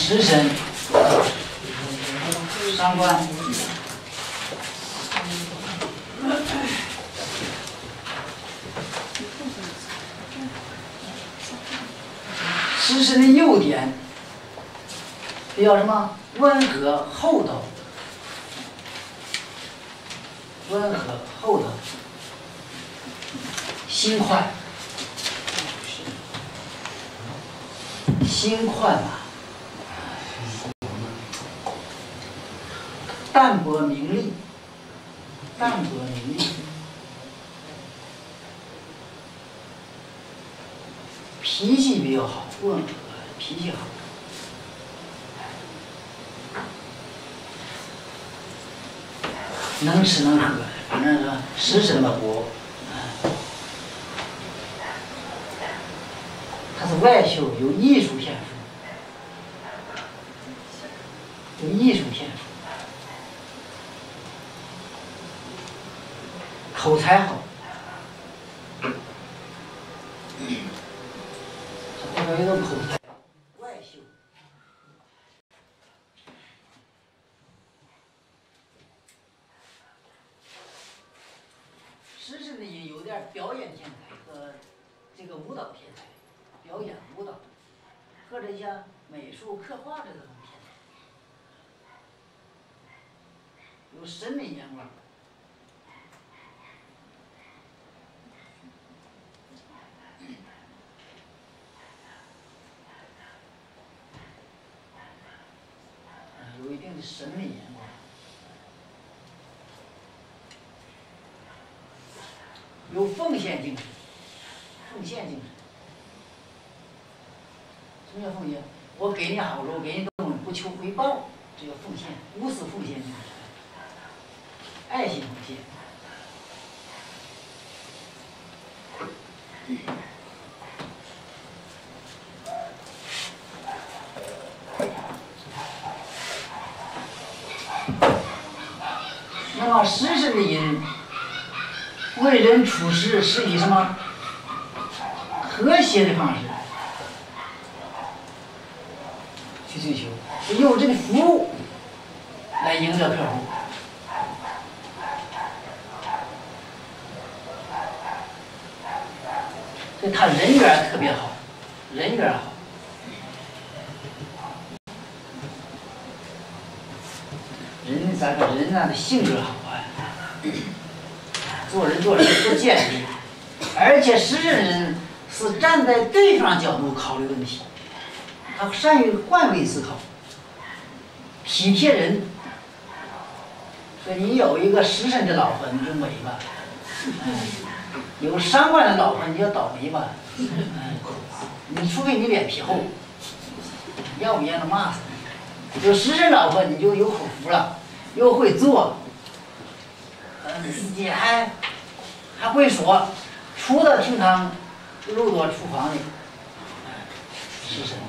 食神、伤官。食神的优点比较什么？温和厚道，温和厚道，心快，心快嘛，淡泊名利，淡泊名利，脾气比较好，温和，脾气好。能吃能喝，反正是食神的活。他是外秀，有艺术天赋，有艺术天赋，口才好。代表一种口才，外秀。食神的也有点表演天才和这个舞蹈天才，表演舞蹈或者像美术刻画的这种天才，有审美眼光。有一定的审美眼光。有奉献精神，奉献精神。什么叫奉献？我给你好处，我给你东西，不求回报，这叫奉献，无私奉献精神，爱心奉献。那么食神的人为人处事是以什么和谐的方式去追求，用这个服务来赢得客户。所以他人缘特别好，人缘好。人咋个人啊的性格好啊，做人不坚定，而且食神人是站在对方角度考虑问题，他善于换位思考，体贴人。所以你有一个食神的老婆，你就美吧；有伤官的老婆，你就倒霉吧。你除非你脸皮厚，要不然能骂死你。有食神老婆，你就有口福了，又会做，自己还会说，出的厅堂，入到厨房里，食神。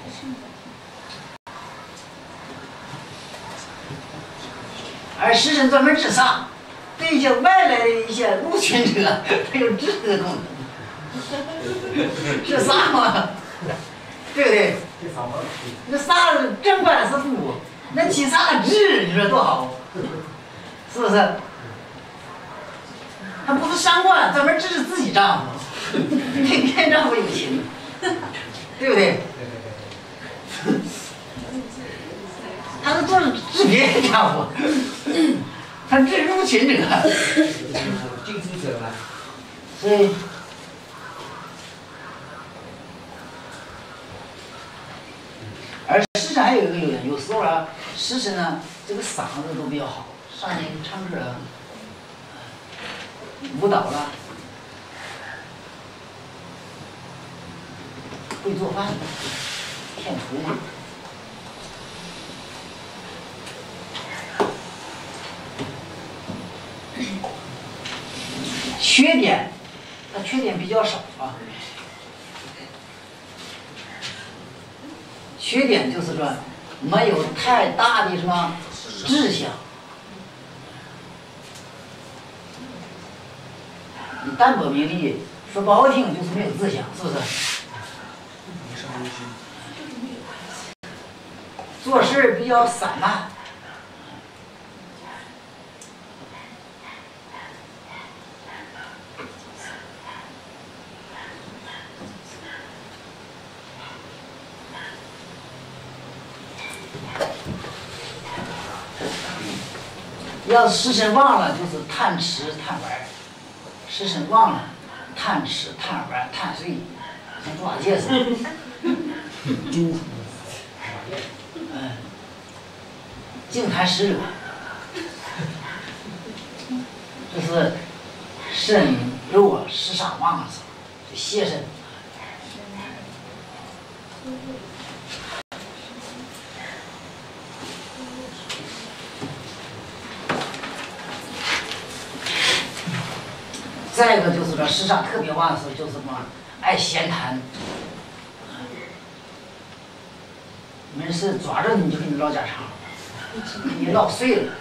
而食神专门治煞，对一些外来的一些入侵者，它有治的功能。治煞嘛，对不对？那煞正官是辅，那七煞治，你说多好，是不是？他不是伤官，专门治自己丈夫，对别人丈夫有情，对不对？他是治别人丈夫，他治入侵者， 进出者嘛。 所以。而食神还有一个优点，有时候啊，食神呢，这个嗓子都比较好，上去唱歌啊，舞蹈啦，会做饭，天厨嘛。缺点，它缺点比较少啊。缺点就是说，没有太大的什么志向。你淡泊名利，说不好听就是没有志向，是不是？ 做事比较散漫。要是时辰旺了，就是贪吃贪玩；时辰旺了，贪吃贪玩贪睡，像猪八戒似的。净贪食者，这是肾如果时上旺的时候，就邪肾。再一个就是说时上特别旺的时候，就是什么爱闲谈，没事抓着你就跟你唠家常，跟你唠碎了。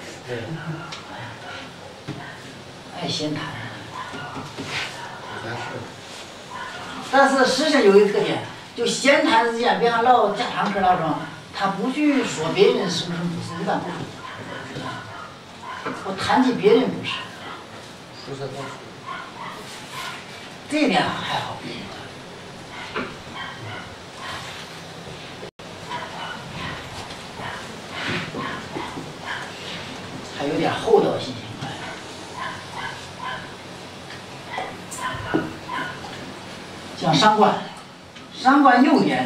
爱闲谈。但是时辰有一个特点，就闲谈之间，别看唠家常嗑唠什么，他不去说别人什么什么不是，一般不说。我谈起别人不是。这一点还好。还有点厚道心情。像伤官，伤官优点，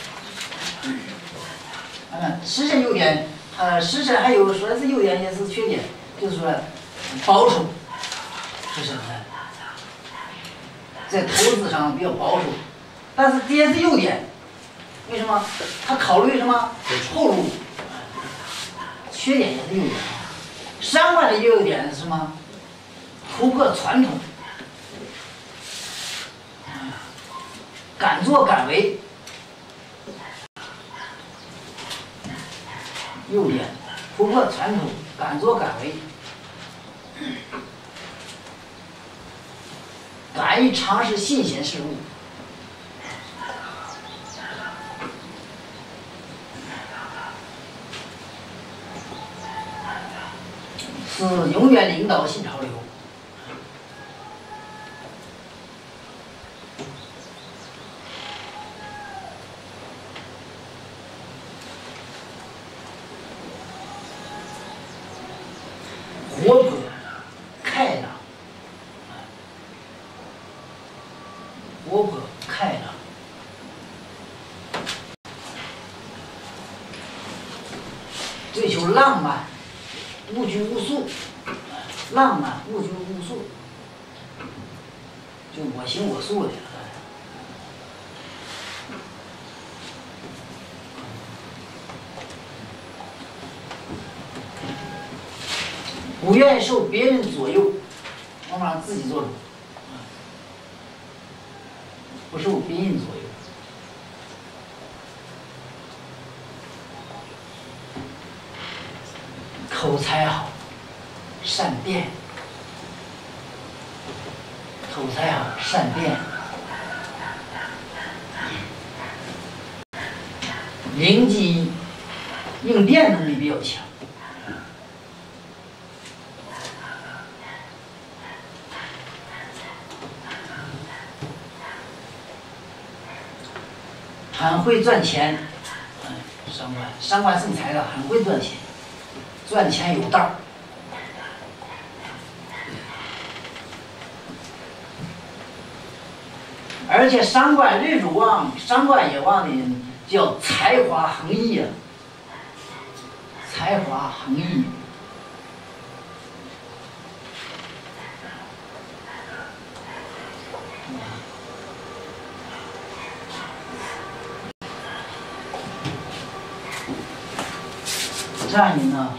时辰优点，时辰还有说是优点也是缺点，就是说保守，时辰在投资上比较保守，但是这也是优点，为什么？他考虑什么后路，缺点也是优点。伤官的优点是什么？突破传统。敢作敢为，优点突破传统，敢作敢为，敢于尝试新鲜事物，是永远领导新潮流。活泼开朗，活泼开朗，追求浪漫，无拘无束，浪漫无拘无束，就我行我素的。不愿意受别人左右，往往自己做主，不受别人左右。口才好，善辩，口才好，善辩，灵机应变能力比较强。很会赚钱，伤官生财的，很会赚钱，赚钱有道。而且伤官日主旺，伤官也旺的人叫才华横溢啊，才华横溢。这样人呢，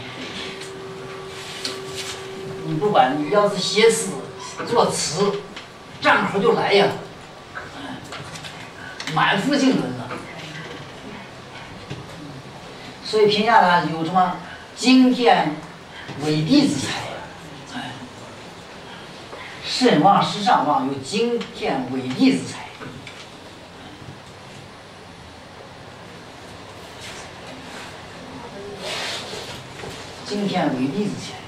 你不管你要是写诗、作词，张口就来呀，满腹经纶啊。所以评价他有什么惊天伟地之才，肾旺时上旺，有惊天伟地之才。 今天为地之财。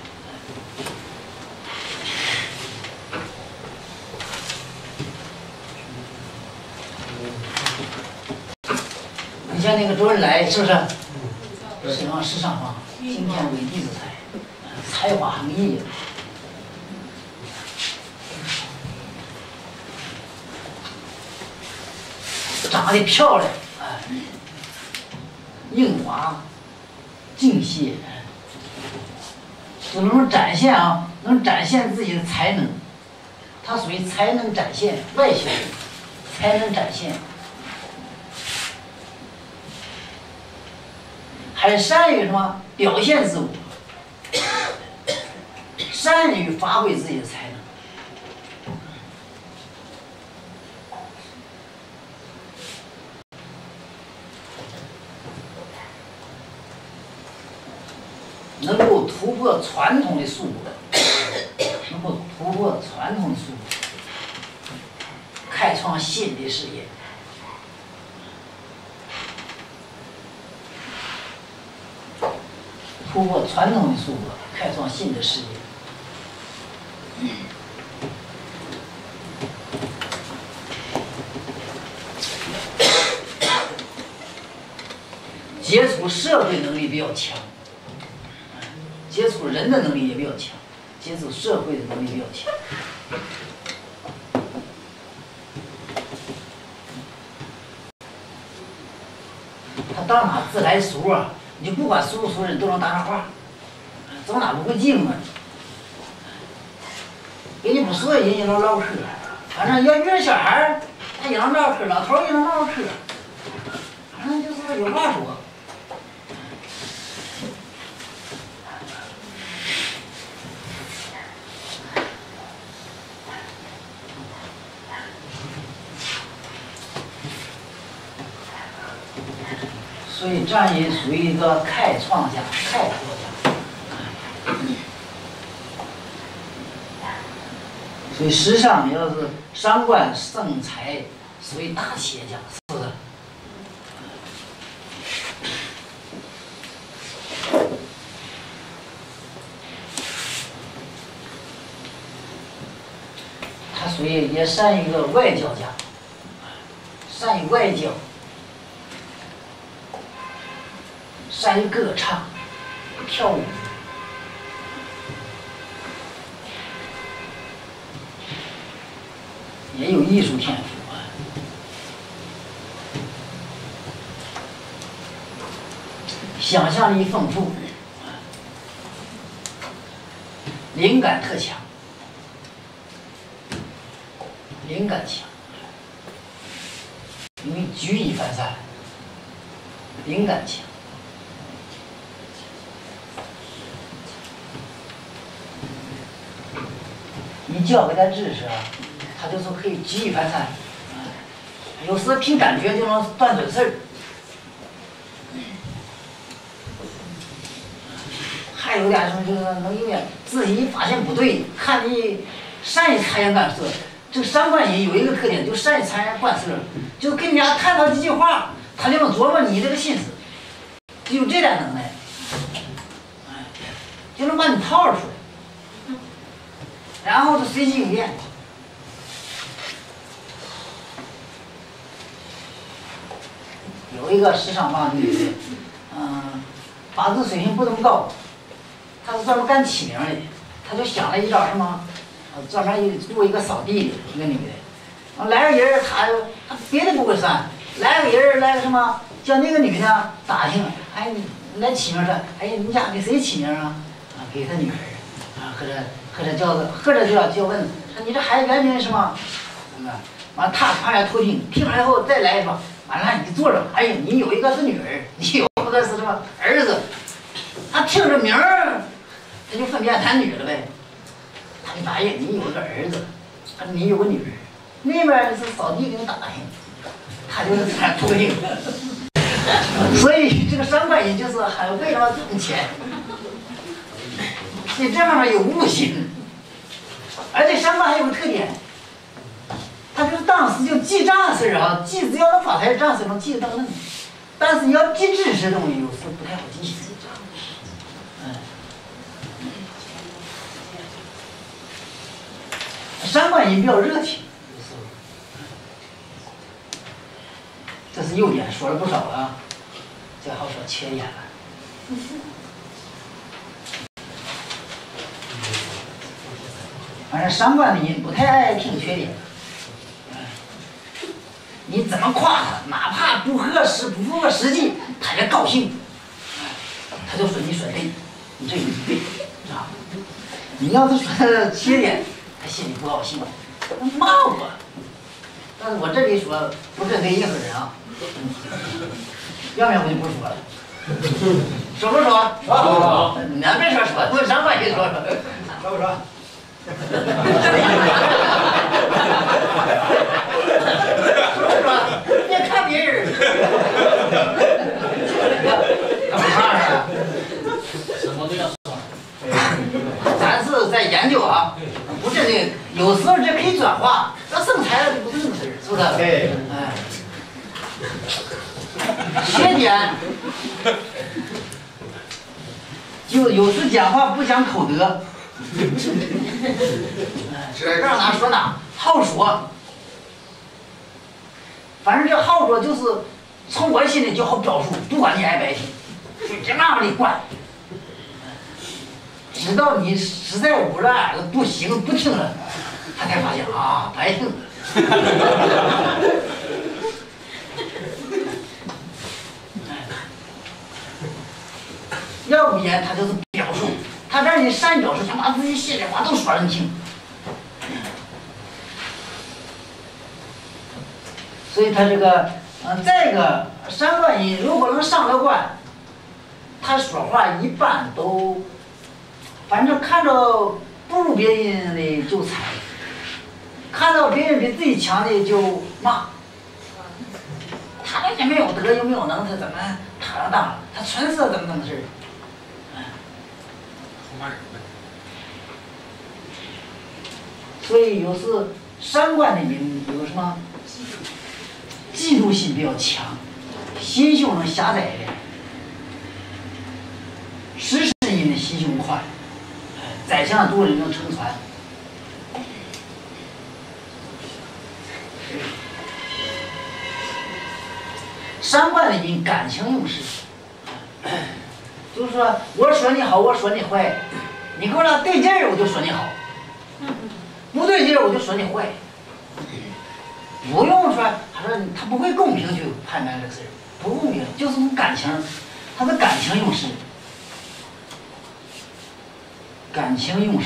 你像那个周恩来是不是？身往世上方，今天为地之财，才华横溢。长得漂亮，硬滑、净缮，就能展现啊，能展现自己的才能。它属于才能展现，外显才能展现，还善于什么表现自我，善于发挥自己的才能。能够突破传统的束缚，能够突破传统的束缚，开创新的事业。突破传统的束缚，开创新的事业。接触社会能力比较强。接触人的能力也比较强，接触社会的能力比较强。他到哪自来熟啊，你就不管熟不熟人都能搭上话，走哪不会寂寞。跟你不熟的人也能唠嗑，反正要遇着小孩他也能唠嗑，老头也能唠嗑，反正就是有话说。所以这样人属于一个开创家、开拓家。所以时尚要是商官盛财，属于大企业家，是不是？他属于也善于一个外交家，善于外交。善于歌唱、跳舞，也有艺术天赋啊。想象力丰富，灵感特强，灵感强，因为举一反三，灵感强。你教给他知识啊，他就说可以举一反三，有时凭感觉就能断准事儿。还有点什么就是能有点自己一发现不对，看你善于察言观色。这个商官人有一个特点，就善于察言观色，就跟人家谈到几句话，他就能琢磨你这个心思，就有这点能耐，就能把你套出来。然后就随机应变。有一个时尚帮女的，八字水平不怎么高，她是专门干起名的，她就想了一招什么，专门雇一个扫地的一个女的，来个人她别的不会算，来个人来个什么，叫那个女的打听，哎，你来起名说，哎，你家给谁起名啊？给他女儿，或者就要问，说你这孩子原名是吗？完他旁边偷听，听完以后再来说，完了你坐着，哎呀，你有一个是女儿，你有一个是什么儿子？他听着名儿，他就分辨男女了呗。他就答应你有一个儿子，你有个女儿，那边是扫地给你打听，他就是这样偷听。所以这个商官人就是很为了挣钱。所以这方面有悟性，而且商官还有个特点，他就是当时就记账事啊，记只要能发财账事能记得到那，但是你要记知识东西有时不太好记。 山官人比较热情，这是优点，说了不少啊，这好说缺点了。反正山官的人不太爱听缺点，你怎么夸他，哪怕不合适、不符合实际，他也高兴，他就说你说对，你这个对，是吧？你要是说缺点，他心里不高兴，他骂我。但是我这里说不针对任何人啊，要不然我就不说了。说不说？ 说。 那别说，我上班去说。 说不说？ 别看别人。干嘛呀？ 什么都要说。 咱是在研究啊，不是这有时候这可以转化，这生财了就不是那么事儿，是不是？ 对。 哎。缺点，就有时讲话不讲口德。让哪说哪，好说。反正这好说就是从我心里就好表述，不管你爱不爱听，这那么的惯。直到你实在捂着耳朵不行不听了，他才发现啊，白听。要不然他就是表述，他让你善表述，想把自己心里话都说人听。所以他这个，再一个山官人如果能上了官，他说话一般都，反正看着不如别人的就踩，看到别人比自己强的就骂。他那也没有德又没有能，他怎么他当了？他纯是怎么事儿？所以有时山官的人有什么嫉妒心比较强，心胸能狭窄一点。识时人的心胸宽，宰相多人能乘船。山官的人感情用事，就是说我说你好，我说你坏，你给我俩对劲儿，我就说你好；不对劲儿，我就说你坏。不用说，他说他不会公平去判断这个事儿，不公平，就是从感情，他的感情用事，感情用事。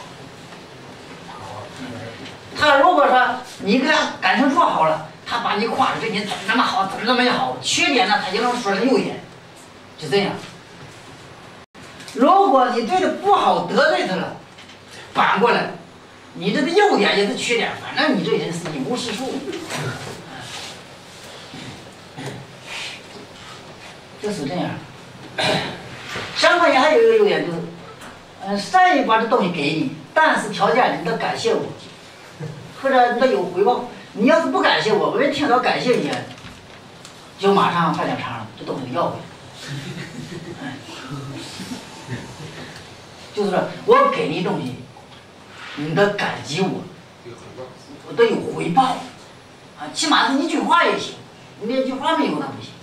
他如果说你跟他感情处好了，他把你夸着对你怎么那么好，怎么那么好，缺点呢他就能说成优点，就这样。如果你对他不好，得罪他了，反过来，你这个优点也是缺点，反正你这人是一无是处。就是这样。山官人还有一个优点就是，善于把这东西给你，但是条件你得感谢我，或者你得有回报。你要是不感谢我，我一听到感谢你，就马上饭点肠了，这东西要回来。就是说我给你东西，你得感激我，我得有回报，啊，起码是一句话也行，你连句话没有那不行。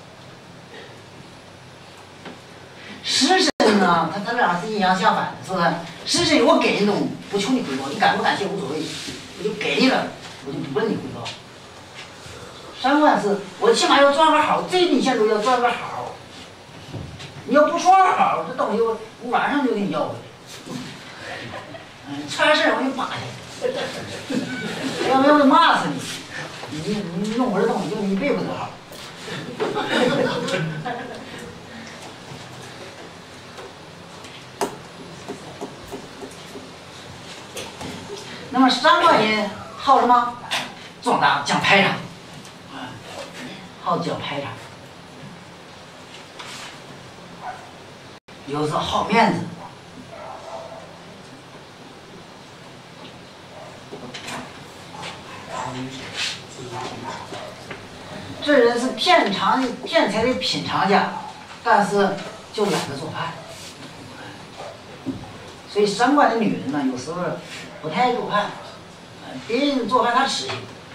食神呢，他俩是阴阳相反的，是不是？食神我给你东西，不求你回报，你感不感谢无所谓，我就给你了，我就不问你回报。山官是我起码要赚个好，最低限度要赚个好。你要不赚好，这东西我晚上就给你要回来。差事我给你扒下，要不然我骂死你！你弄我这东西，就你一辈子不得好。那么山官人好什么？壮大讲排场，好讲排场，有时候好面子。这人是天才的品尝家，但是就懒得做饭。所以山官的女人呢，有时候不太爱做饭， 别人做饭他吃。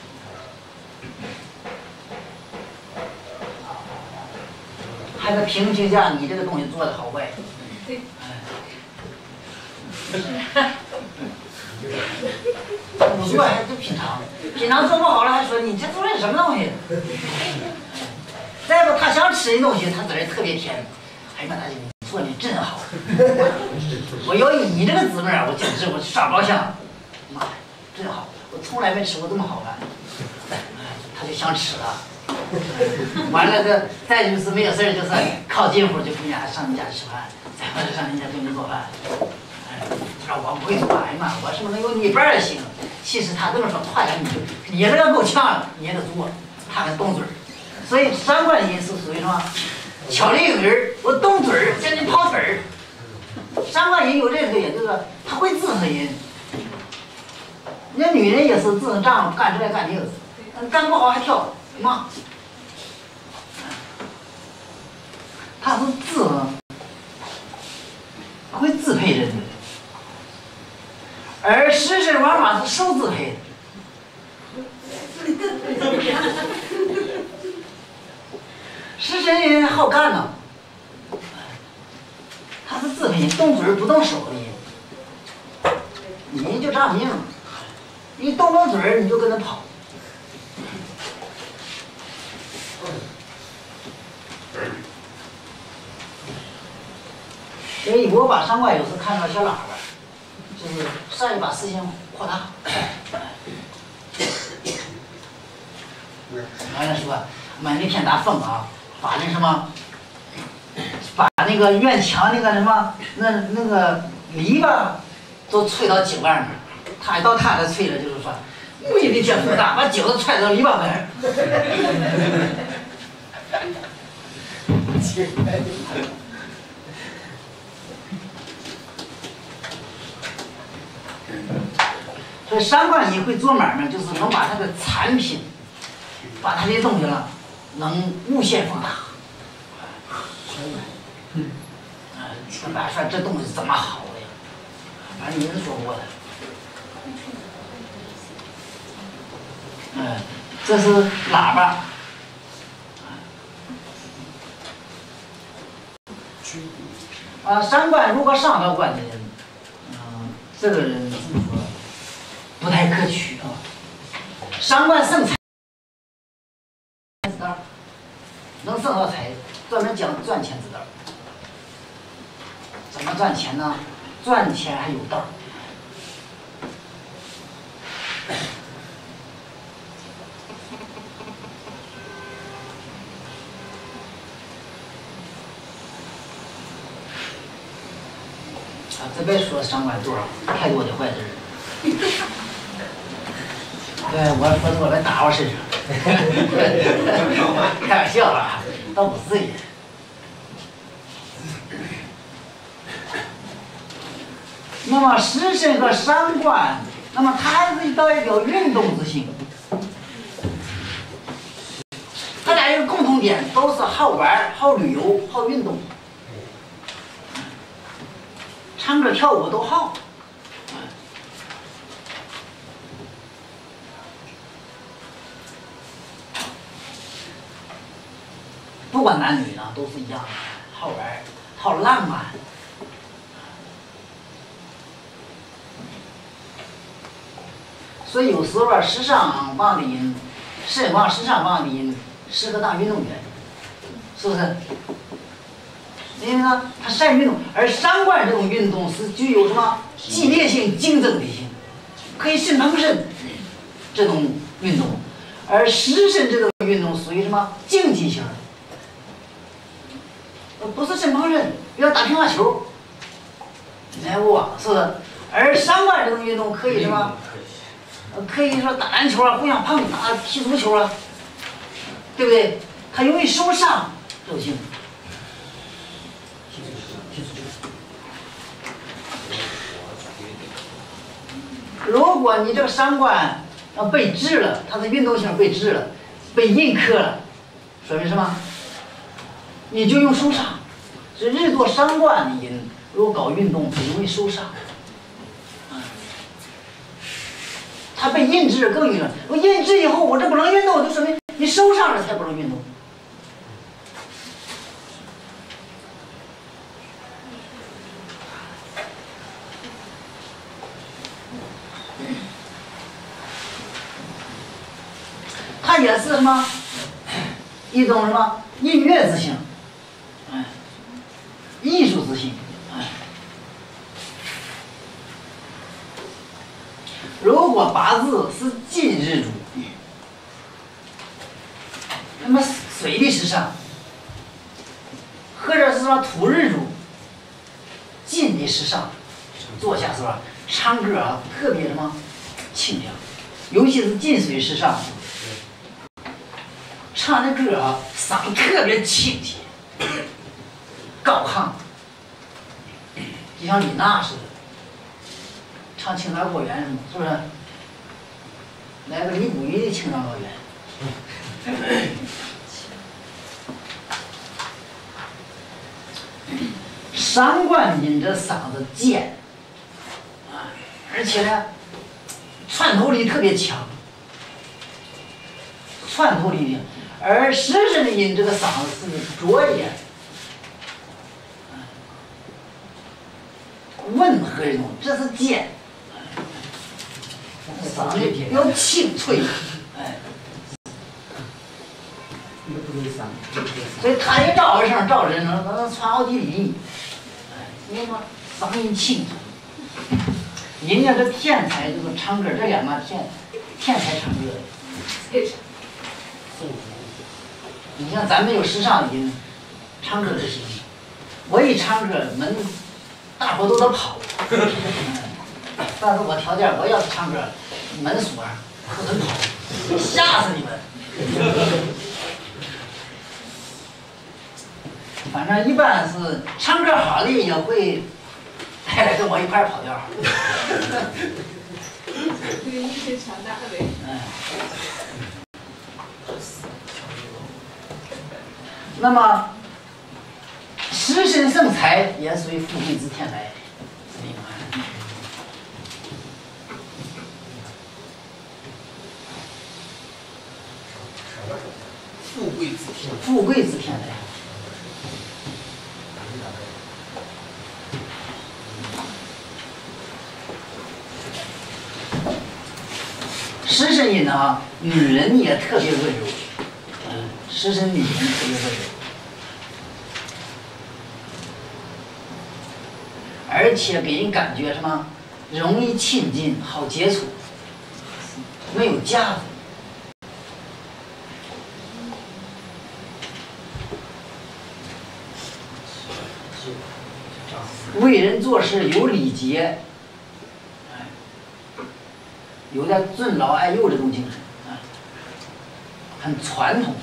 还得评价你这个东西做的好坏。不做还就品尝，品尝做不好了还说你这做的什么东西？再不他想吃的东西，他在这特别甜。哎呀妈，大姐你做的真好！我要有你这个滋味儿，我简直我傻高兴。妈，真好！我从来没吃过这么好饭。他就想吃了。完了再就是没有事儿，就是靠近乎就跟人家上你家吃饭，再或者上人家给你做饭。他说我不会做，哎呀妈，我什么能有你一半儿行？其实他这么说，夸奖你也这个够呛，你也得做，他还动嘴儿。所以三观音是属于什么？巧立嘴儿，我动嘴儿，叫你跑腿儿。三观音有这个也就是他会支持人。那女人也是支持丈夫干这干那个，干不好还跳骂。他是会支配人的，而食神往往是受支配的。食神人好干呐，他是支配人，动嘴不动手的人。你就这命，你动嘴你就跟他跑。所以我把三观有时看到小喇叭，就是善于把事情扩大。完了说，妈那天打风啊，把那什么，把那个院墙那个什么那个篱笆都吹到井外面，他一到他这吹了，就是说，我那天风大，把井都踹到篱笆外。所以三观也会做买卖，就是能把他的产品，把他的东西了，能无限放大。跟大家说这东西怎么好的呀？反正你是说过的。这是喇叭。三观如果上到观的人，这个人怎么说？不太可取啊。三观生财之道，能生到财，专门讲赚钱之道。怎么赚钱呢？赚钱还有道。这别说三观多少，太多的坏事儿。对，我来打我身上，开玩笑啊，倒不至于。那么食神和三观，那么它还是代表运动之性。它俩有个共同点，都是好玩、好旅游、好运动，唱歌跳舞都好。不管男女呢，都是一样的，好玩，好浪漫。所以有时候啊，时尚旺的人，肾旺、时尚旺的人适合当运动员，是不是？因为呢，他善于运动，而三观这种运动是具有什么激烈性、竞争的性，可以肾碰肾这种运动，而食神这种运动属于什么竞技性的。不是肾碰肾，要打乒乓球，来我是不是？而三观这种运动可以什么？可以说打篮球啊，互相碰，打踢足球啊，对不对？他容易受伤，都行。如果你这个三观被治了，它的运动性被治了，被印刻了，说明什么？你就用受伤。是日做三观的人，如果搞运动，很容易受伤。 它被印制更运动。我印制以后，我这不能运动，就说明你手上这才不能运动。它也是什么一种什么音乐之性，艺术之性，如果八字是金日主，那么水的时上，或者是说土日主，金的时上，坐下时候唱歌啊特别什么清凉，尤其是金水时上。唱的歌啊，嗓特别清甜、高亢，就像李娜似的，唱《青藏高原》什么，是不是？来个李谷一的《青藏高原》。上官音这嗓子尖，而且呢，穿透力特别强，穿透力的。而湿身的音这个嗓子是浊一点，温和一种，这是尖，嗓子要清脆，所以他一照声照人能传奥地利，你看嗓音清脆，人家这天才这个唱歌，这两个天才唱歌的。你像咱们有时尚的音，唱歌就行。我一唱歌，门大伙都得跑。但是我条件，我要是唱歌，门锁上，不能跑，吓死你们。反正一般是唱歌好的也会带来跟我一块跑调。 这个音是强大的。 那么，湿身盛财也属于富贵之天来，明白？ 富贵之天， 富贵之天来。湿身音啊，女人也特别温柔。湿身女人特别温柔，而且给人感觉什么容易亲近、好接触，没有架子。为人做事有礼节，有点尊老爱幼这种精神，很传统。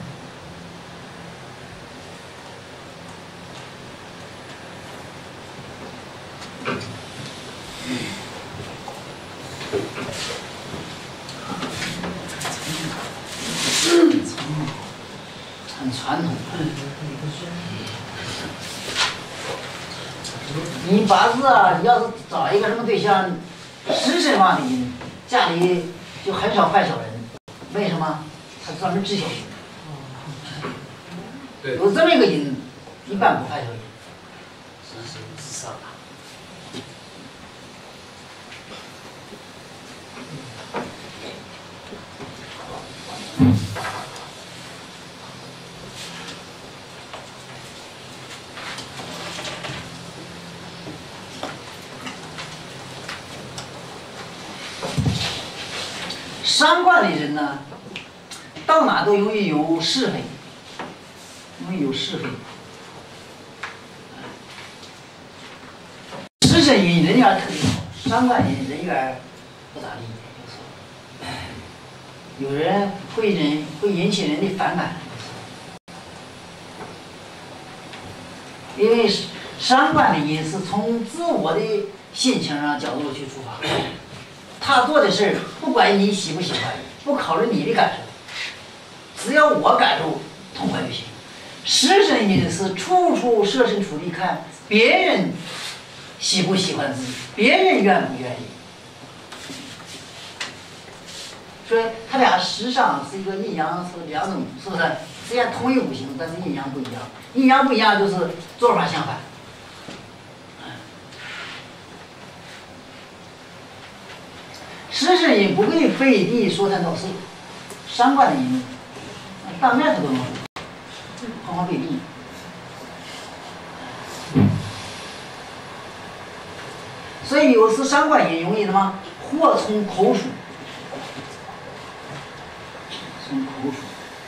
很传统。你八字啊，你要是找一个什么对象，湿身旺的人，家里就很少犯小人。为什么？他专门治小人。有这么一个人，一般不犯小人。 湿身之上。伤官的人呢，到哪都容易有是非，容易有是非。湿身人人缘特别好，伤官人人缘不咋地，有人会引起人的反感，因为伤官的人是从自我的心情上角度去出发。他做的事儿，不管你喜不喜欢，不考虑你的感受，只要我感受痛快就行。湿身人是处处设身处地看别人喜不喜欢自己，别人愿不愿意。 所以它俩实际上是一个阴阳是两种，是不是？虽然同一五行，但是阴阳不一样。阴阳不一样就是做法相反。时辰阴不会背地说三道四，伤官的阴，当面他都能说，何况背地。所以有时伤官阴容易什么？祸从口属，从口属。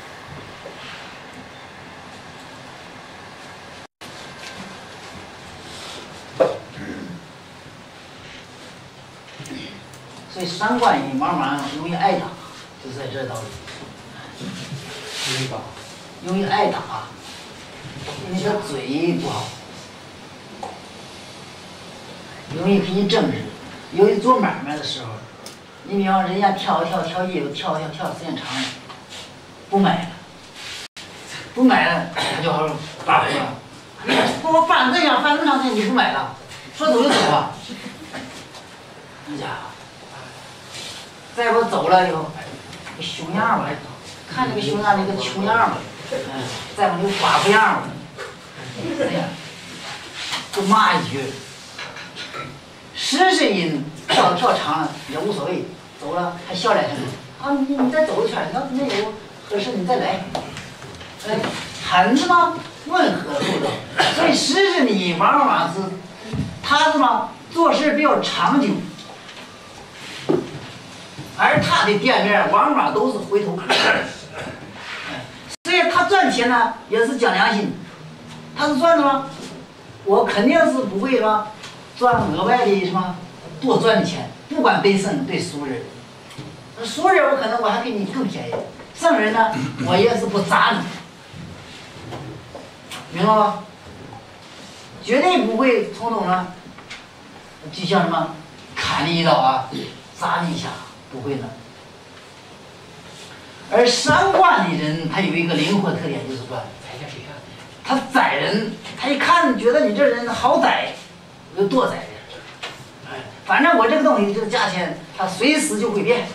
所以伤官阴往往容易挨打，就在这道理。容易挨打，因为他嘴不好，容易给你争执。由于做买卖的时候，你比方人家挑一挑业务，挑时间长了，不买了，他就好发火了。我翻这样翻那么长时间，你不买了，说走就走啊！那家伙，再不走了以后，个熊样吧，看这个熊样，那个穷样吧，再不就寡妇样吧，这样就骂一句。时辰阴跳长了也无所谓，走了还笑两声啊，你再走一圈，要没有合适你再来，很什么温和厚道，所以时辰阴往往是他什么做事比较长久，而他的店面往往都是回头客，所以他赚钱呢也是讲良心，他是赚什么？我肯定是不会什么。赚额外的什么多赚的钱，不管对圣对俗人，俗人我可能我还给你更便宜，圣人呢我也是不砸你，明白吗？绝对不会从中呢，就像什么砍你一刀啊，砸你一下，不会的。而伤官的人他有一个灵活特点，就是说，他宰人，他一看觉得你这人好宰。就多宰点，反正我这个东西这个价钱，它随时就会变，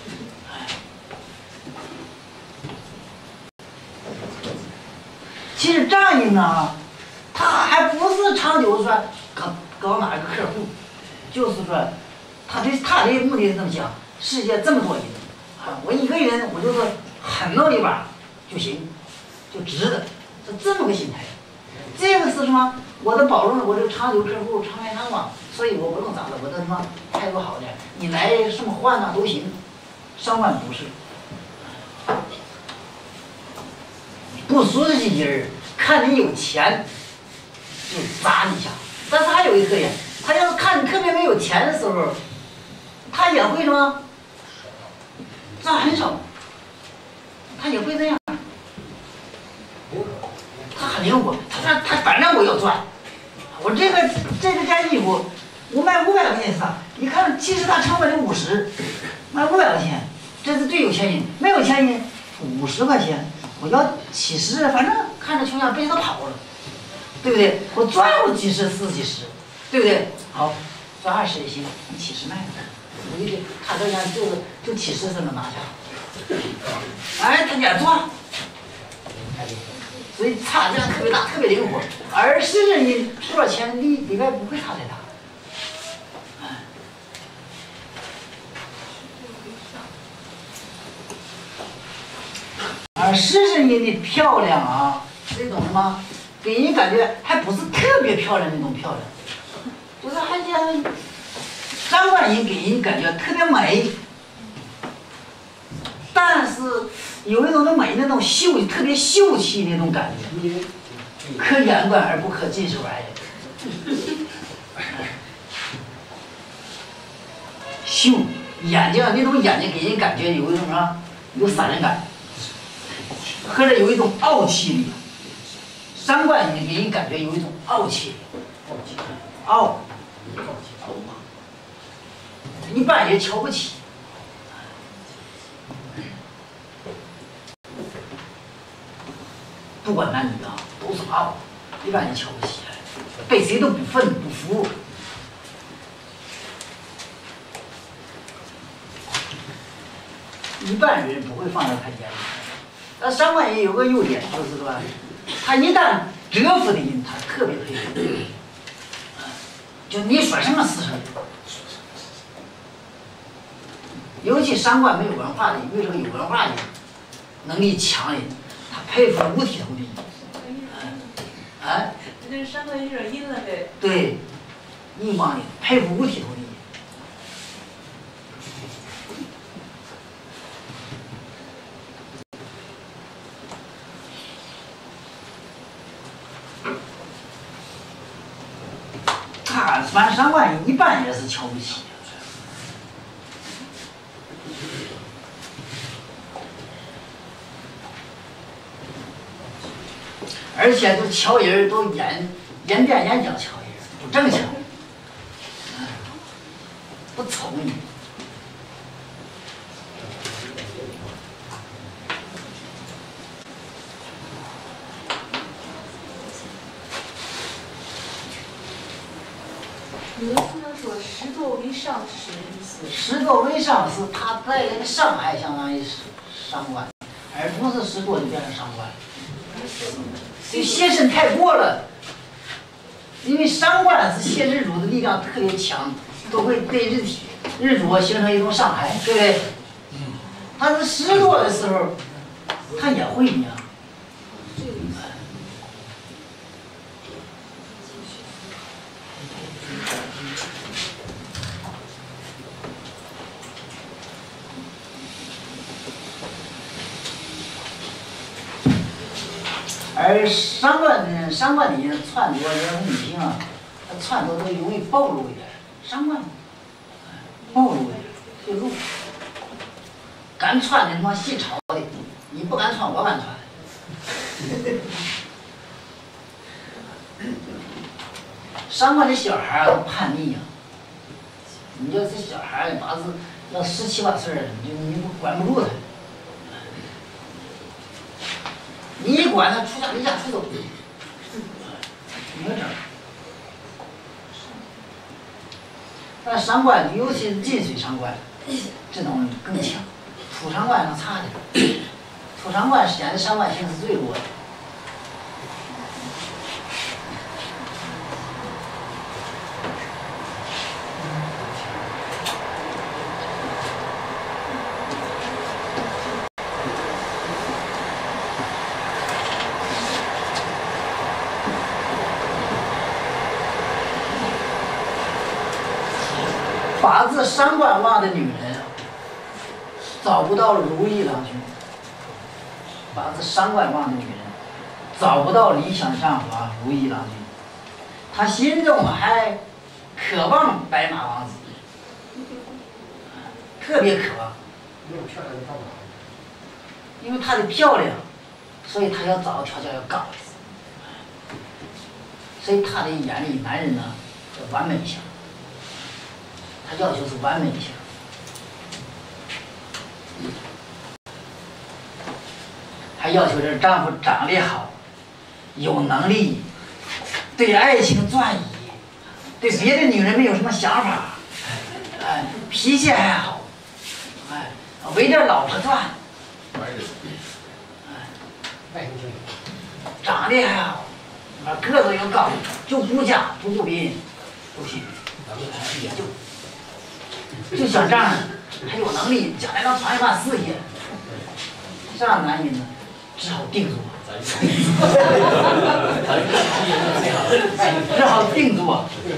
其实仗义呢，他还不是长久说搞哪个客户，就是说他的目的是这么想，世界这么多人啊，我一个人我就是狠弄一把就行，就值得，是这么个心态。这个是什么？我的保证我这个长久客户长来长往，所以我不弄咋的，我的什么态度好点，你来什么换呐都行。伤官不是，不熟悉的人看你有钱就砸你一下，但是还有一个特点，他要是看你特别没有钱的时候，他也会什么赚很少，他也会这样。他很灵活，他反正我要赚，我这件衣服我卖500块钱啥？你看其实它成本就50，卖500块钱，这是最有钱人。没有钱人50块钱，我要70，反正看着穷样被他跑了，对不对？我赚我几十40几十，对不对？好，赚20也行，你70卖了，我一定他这样就70才能拿下，哎，他点赚。所以差价特别大，特别灵活，而时辰阴多少钱里外不会差太大。而时辰阴的漂亮啊，这种什么，给人感觉还不是特别漂亮那种漂亮，就是还像伤官阴给人感觉特别美，但是。有一种的美，那种特别秀气那种感觉，可远观而不可近视玩也。秀眼睛那种眼睛给人感觉有一种什么，有散人感，或者有一种傲气力。伤官阴给人感觉有一种傲气，傲，一般也瞧不起。不管男女啊，都是傲，一般人瞧不起，被谁都不忿不服。 一般人不会放在他眼里。但伤官也有个优点，就是说，他一旦折服的人，他特别佩服。就你说什么是什么。尤其伤官没有文化的，因为这个有文化的能力强的，他佩服五体投地。 这伤官有点阴了呗。 对，阴光的佩服五体投地。反正伤官一般也是瞧不起。而且都瞧人都眼变眼角瞧人，不正常，不聪明。 你们经常说十座为上是什么意思？ 十座为上是他在那个上海相当于是伤官，而不是十座就变成伤官。这邪神太过了，因为伤官是邪日主的力量特别强，都会对日主形成一种伤害，对不对？他是十座的时候，他也会呢。而伤官的人穿着也是女性啊，她穿着都容易暴露一点，伤官暴露一点，退露。敢穿的他妈细潮的，你不敢穿，我敢穿。伤官的小孩儿都叛逆呀、你要这小孩儿八字要17、18岁，你不管不住他。你一管他出家离家出走，没整。但伤官尤其是近水伤官，这种更强。土伤官能差点，土伤官显得伤官性是最弱的。八字伤官旺的女人找不到如意郎君，八字伤官旺的女人找不到理想丈夫啊，如意郎君，她心中还渴望白马王子，特别渴望。因为她的漂亮，所以她要找的条件要高，所以她的眼里男人呢要完美一些。他要求是完美一些，还要求这丈夫长得好，有能力，对爱情专一，对别的女人没有什么想法，哎，脾气还好，哎，围着老婆转，哎，长得还好，个子又高，就顾家不顾别人，不行，就想这样，还有能力，将来能传一番事业，这样男人呢，只好定住，只好定住，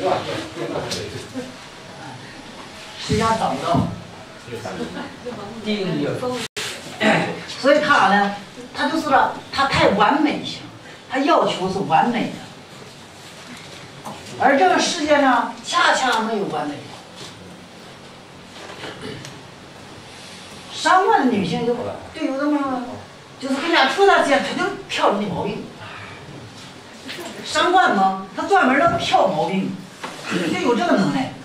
实际上找不到，所以他呢，他就是说他太完美性，他要求是完美的，而这个世界上恰恰没有完美的。伤官的女性就对有这么，就是跟人家处在之间，她就挑人的毛病。伤官嘛，她专门能挑毛病，就有这个能耐。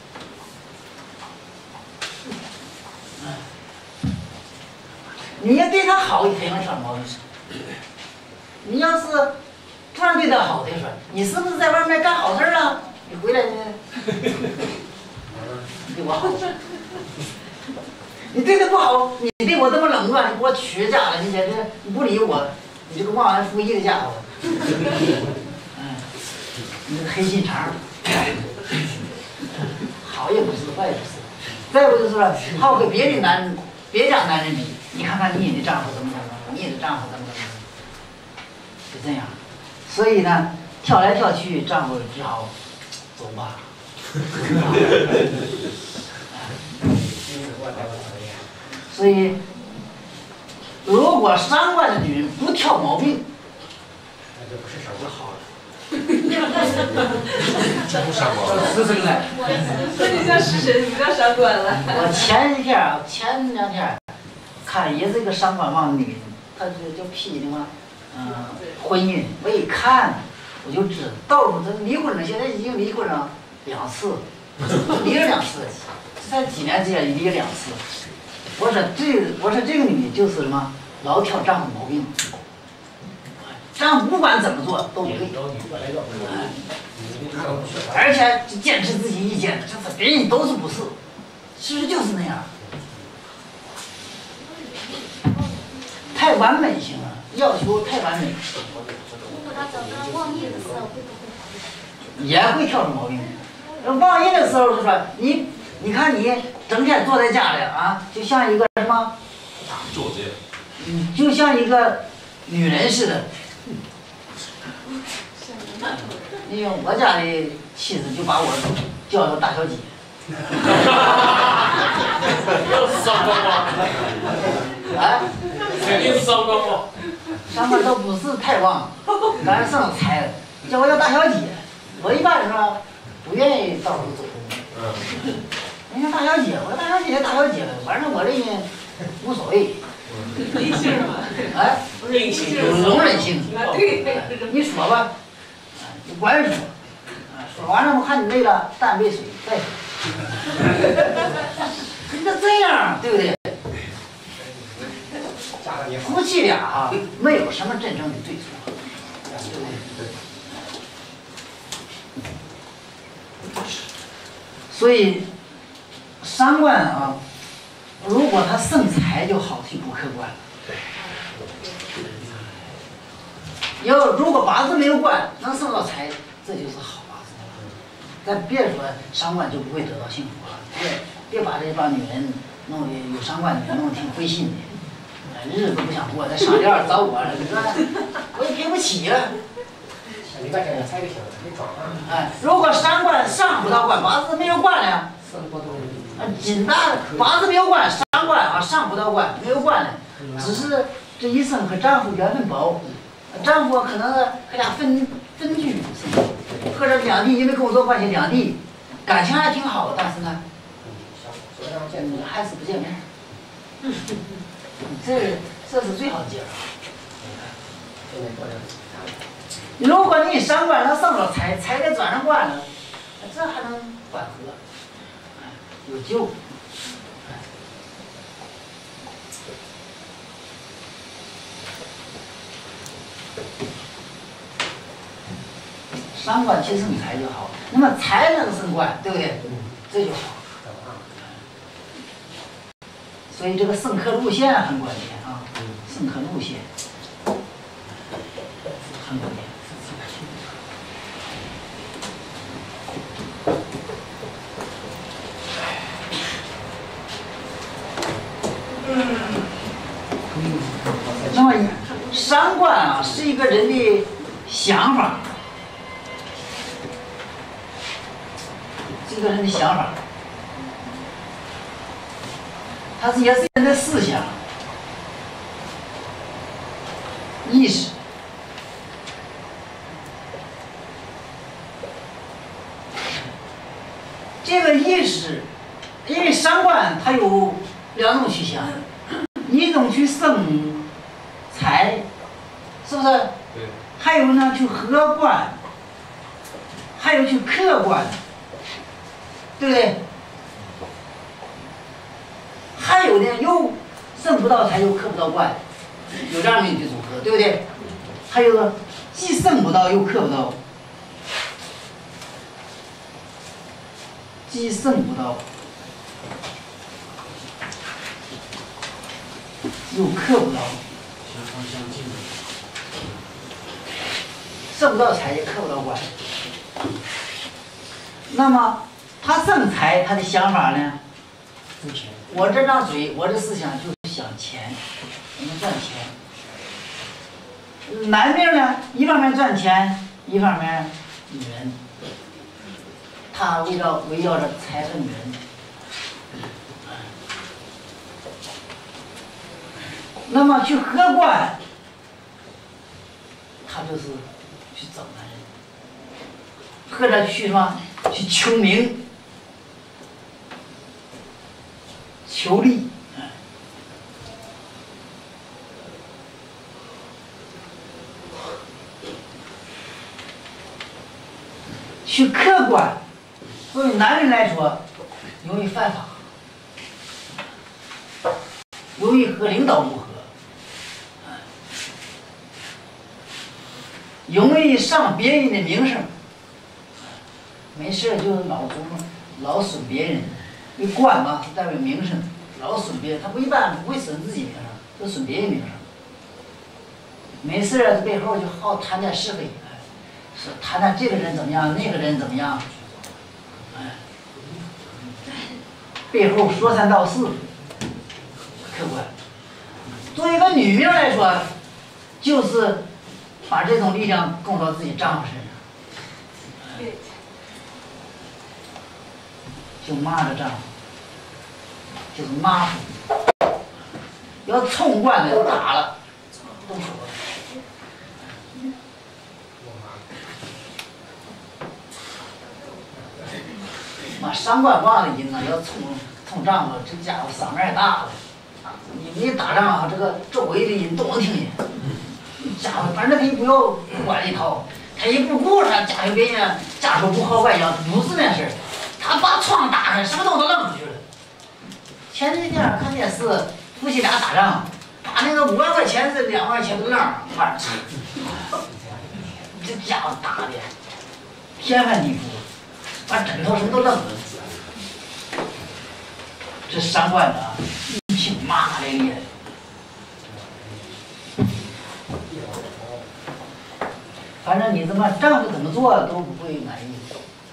你要对她好，她也能挑毛病。你要是突然对她好，她说你是不是在外面干好事了？你回来呢？对我好。你对他不好，你对娶家了，你在这你不理我，你这个忘恩负义的家伙，你这个黑心肠，好也不是，坏也不是。再不就是说，好跟别的别家男人比，你看看你的丈夫怎么怎么，你的丈夫怎么怎么，就这样。所以呢，跳来跳去，丈夫只好走吧。所以，如果伤官的女人不挑毛病， 那就不是伤就好了。 不伤官， 是这个来。 那你像食神，你不叫伤官了。 我前两天看也是一个伤官旺的女人，她就批的嘛，婚姻。我一看，我就知道，到处都离婚了，现在已经离婚了2次，离了2次，才几年之间离了2次。我说这个女的就是什么，老挑丈夫毛病，丈夫不管怎么做都对，而且坚持自己意见，这别人都是不是，其实就是那样，太完美性了，要求太完美。 如果他找到旺印的时候，会不会好一点？ 也会挑出毛病。旺印的时候就说你看你整天坐在家里啊，就像一个什么，就像一个女人似的。因为我家的妻子就把我叫做大小姐。 又是伤官吗？ 啊？ 肯定是伤官吗？ 上面都不是太旺，赶上剩财了，叫我叫大小姐。我一般说不愿意到处走动。人家大小姐，我说大小姐，反正我这人无所谓。 理性嘛。 哎， 任性， 有容忍性。 对。 你说吧，你管说。说完了，我看你累了，倒杯水再说。你这这样，对不对？夫妻俩啊，没有什么真正的对错，对不对？所以，伤官啊，如果他生财就好去不客观了。如果八字没有官，能生到财，这就是好八字。但别说伤官就不会得到幸福了，别把这帮女人弄得有伤官女人弄得挺费心的。日子不想过，再上吊找我了，你说我也赔不起了。 你把这个猜就行了，你装上。 哎，如果伤官上不到官，八字没有官了，紧大八字没有官，伤官啊上不到官，没有官了，只是这一生和丈夫缘分薄，丈夫可能和俩分居，或者两地因为工作关系两地，感情还挺好，但是呢，还是不见面。这是最好的结果。如果你伤官能上了财，财给转上官了，这还能缓和，有救。伤官去生财就好，那么财能升官，对不对？这就好。所以这个生克路线很关键啊，生克路线很关键。那么伤官啊，是一个人的想法，这个人的想法。它也是人的思想、意识。这个意识，因为伤官它有2种去向，一种去生财，是不是？ 对。 还有呢，去合官，还有去克官，对不对？还有呢，又生不到财，又克不到官，有这样的一个组合，对不对？还有个既生不到又克不到，既生不到， 又克不到， 相方相近的。 胜不到财也克不到官。那么他生财，他的想法呢？我这张嘴，我的思想就是想钱，我们赚钱。男命呢，一方面赚钱，一方面女人，他围绕着财和女人。那么去合官，他就是去找男人，或者去什么？去求名、求利。去客观，作为男人来说，容易犯法，容易和领导不合，容易伤别人的名声，没事就老损别人。因为官嘛，代表名声，老损别人，他一般不会损自己名声，都损别人名声。没事在背后就好谈点是非。说谈谈这个人怎么样，那个人怎么样，背后说三道四，客观。作为一个女命来说，就是把这种力量供到自己丈夫身上，就骂着丈夫，就是骂夫。要冲惯的打了，动手了。妈，上官旺的人呐，要冲丈夫，这家伙嗓门也大了。你一打仗，这个周围的人都能听见。家伙，反正他也不要管一套，他也不顾他家里别人家属不好外扬，不是那事儿。他把窗打开，什么东西都扔出去了。前几天看电视，夫妻俩打仗，把那个5万块钱是2万块钱的扔换吃。这家伙打的天翻地覆。把枕头什么都扔了，这上官的一听骂的厉害。反正你丈夫怎么做都不会满意。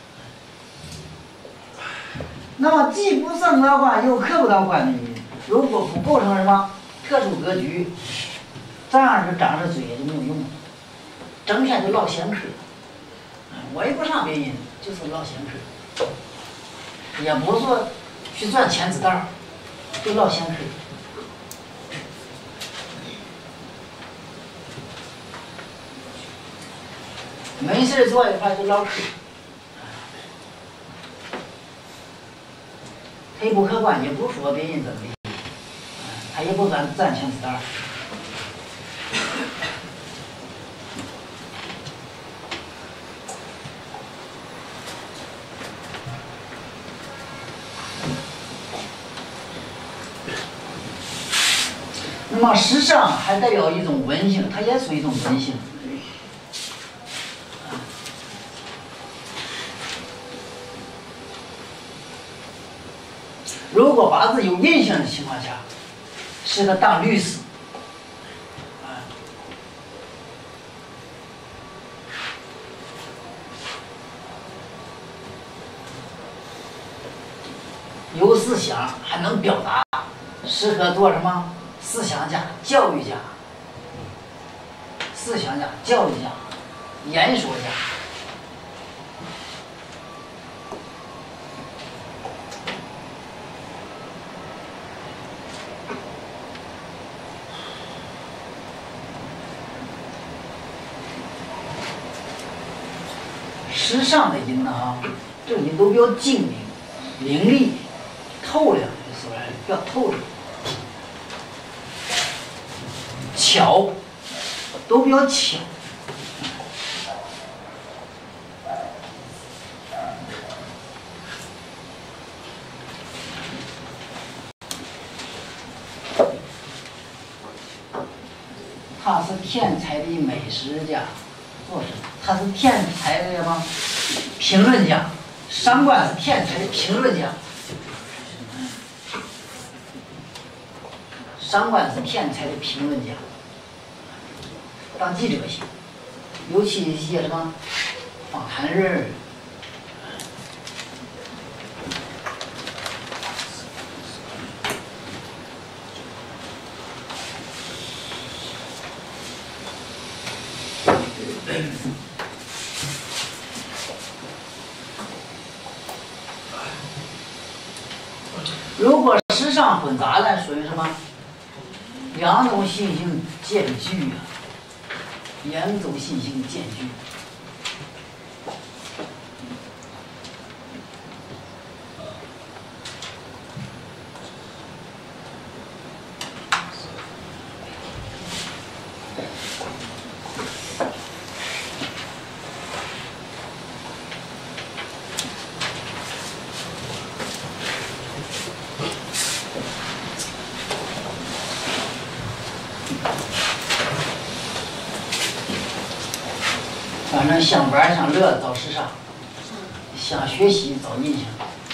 那么既不胜得官，又克不到官的女人，如果不构成什么特殊格局，这样是长着嘴就没有用，整天就唠闲嗑。我也不上别人。就是唠闲嗑，也不是说去赚钱子道，就唠闲嗑。没事坐一块就唠嗑，他也不客观，也不说别人怎么的，他也不赚钱子道。那么时尚还代表一种文性，它也属于一种文性。如果八字有印象的情况下，适合当律师。有思想还能表达，适合做什么？思想家、教育家、思想家、教育家、演说家。时尚的人呢，这个人都比较精明、伶俐、透亮，就说来比较透亮。巧，都比较巧。他是天才的美食家，做什么？他是天才的什么？评论家。上官是天才的评论家。 商官是天才的评论家，当记者行，尤其一些什么访谈人。如果时尚混杂了，属于什么？两种信息兼具啊，两种信息兼具。反正想玩想乐找时尚，想学习找印象。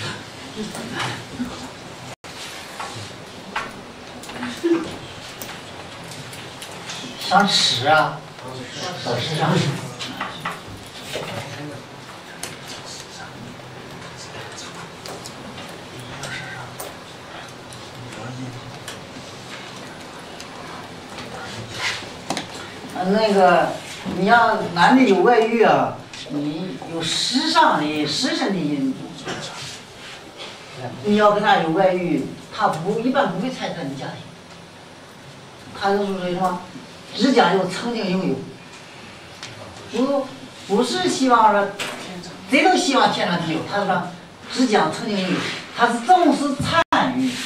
想吃啊，找时尚。那个，你要男的有外遇啊，你有时尚的、时尚的因素。你要跟他有外遇，他一般不会拆散你家庭，他就是说什么，只讲究曾经拥有，不是希望说，谁都希望天长地久，他说只讲曾经拥有，他是重视参与，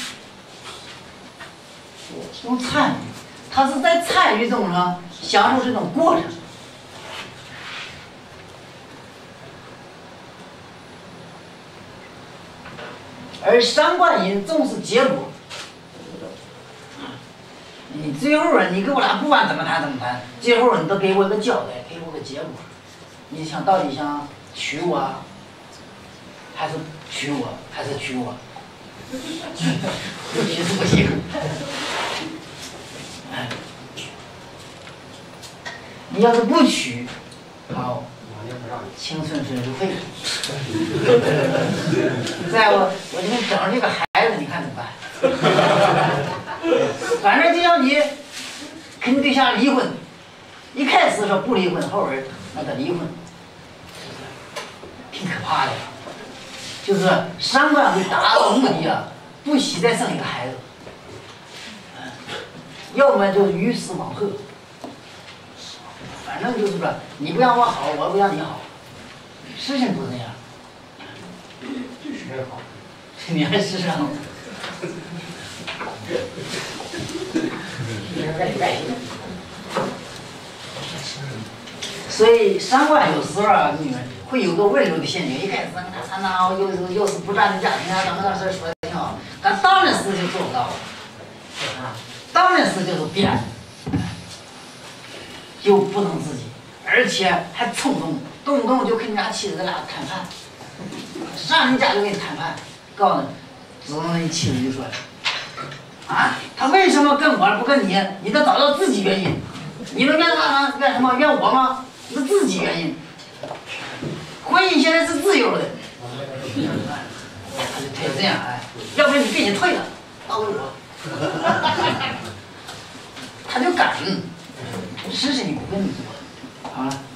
用参与，他是在参与中呢。享受这种过程，而商官人重视结果。你最后你给我俩不管怎么谈，最后你都给我个交代，给我个结果。你想到底想娶我，还是娶我，还是娶我？不娶是不行。你要是不娶，好，青春是废了。再我给你整这个孩子，你看怎么办？反正就像你跟你对象离婚，一开始说不离婚，后边那个离婚，挺可怕的。就是商官为达到目的啊，不惜再生一个孩子，要么就鱼死网破。反正就是说，你不让我好，我不让你好，事情不是那样。你还是上。所以商官有时候啊，女人会有个温柔的陷阱。一开始他又是不占你家庭啊，怎么那事说的挺好，但当然事就做不到了，当然事就是变。就不能自己，而且还冲动，动不动就跟人家妻子俩谈判，上人家就给你谈判，告诉你，只能你妻子就说了，啊，他为什么跟我不跟你？你得找到自己原因，你能怨他吗？怨什么？怨我吗？那自己原因。婚姻现在是自由的，他就退这样哎，要不然你给你退了，到我，他就敢。事情你不跟你做，好了。